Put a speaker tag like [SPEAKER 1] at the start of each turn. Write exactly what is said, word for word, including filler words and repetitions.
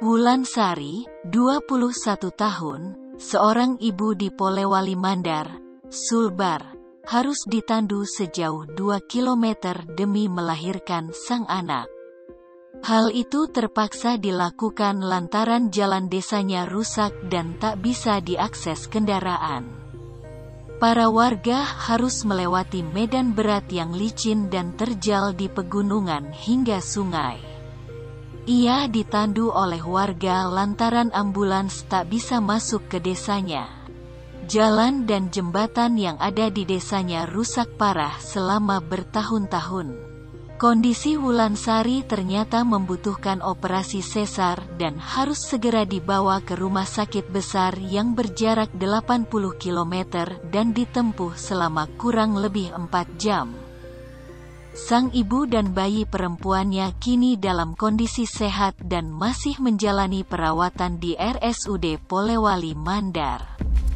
[SPEAKER 1] Wulansari, dua puluh satu tahun, seorang ibu di Polewali Mandar, Sulbar, harus ditandu sejauh dua kilometer demi melahirkan sang anak. Hal itu terpaksa dilakukan lantaran jalan desanya rusak dan tak bisa diakses kendaraan. Para warga harus melewati medan berat yang licin dan terjal di pegunungan hingga sungai. Ia ditandu oleh warga lantaran ambulans tak bisa masuk ke desanya. Jalan dan jembatan yang ada di desanya rusak parah selama bertahun-tahun. Kondisi Wulansari ternyata membutuhkan operasi sesar dan harus segera dibawa ke rumah sakit besar yang berjarak delapan puluh kilometer dan ditempuh selama kurang lebih empat jam. Sang ibu dan bayi perempuannya kini dalam kondisi sehat dan masih menjalani perawatan di R S U D Polewali Mandar.